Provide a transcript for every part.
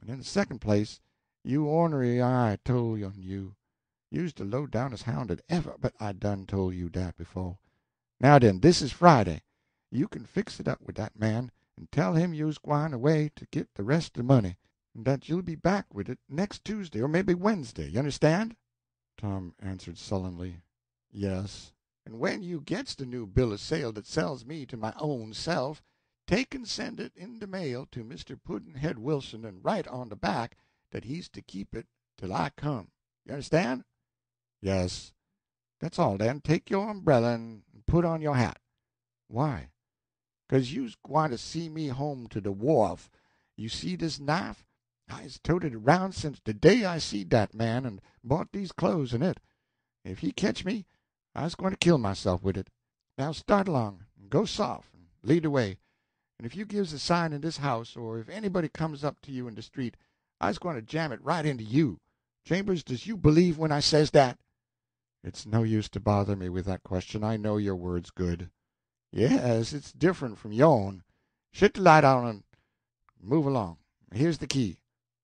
And in the second place, you ornery I told on you. You's de low downest hound dat ever, but I done told you dat before. Now den, dis is Friday. You can fix it up with dat man, and tell him you's gwine away to git the rest of de money, and dat you'll be back wid it next Tuesday or maybe Wednesday. You understand?" Tom answered sullenly, "Yes." "And when you gets de new bill of sale dat sells me to my own self, take and send it in de mail to Mr. Pudd'nhead Wilson, and write on de back dat he's to keep it till I come. You understand?" "Yes." "That's all, den. Take yo' umbrella and put on yo' hat." "Why?" "'Cause you's gwine to see me home to de wharf. You see dis knife? I's toted it round since de day I seed dat man and bought dese clothes and it. If he ketch me, I's gwine to kill myself wid it. Now start along, and go soft, and lead de way. And if you gives a sign in dis house, or if anybody comes up to you in de street, I's gwine to jam it right into you. Chambers, does you believe when I says dat?" "It's no use to bother me with that question. I know your word's good." "Yes, it's different from yourn. Shet the light on and move along. Here's the key."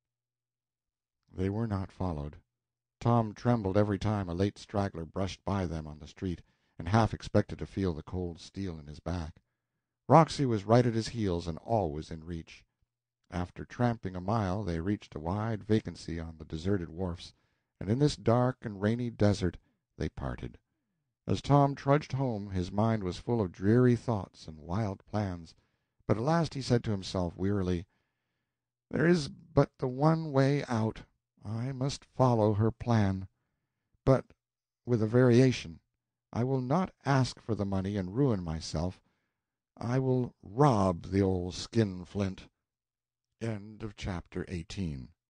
They were not followed. Tom trembled every time a late straggler brushed by them on the street, and half expected to feel the cold steel in his back. Roxy was right at his heels and always in reach. After tramping a mile, they reached a wide vacancy on the deserted wharfs, and in this dark and rainy desert they parted. As Tom trudged home, his mind was full of dreary thoughts and wild plans, but at last he said to himself wearily, "There is but the one way out. I must follow her plan. But with a variation. I will not ask for the money and ruin myself. I will rob the old skinflint." Chapter 18.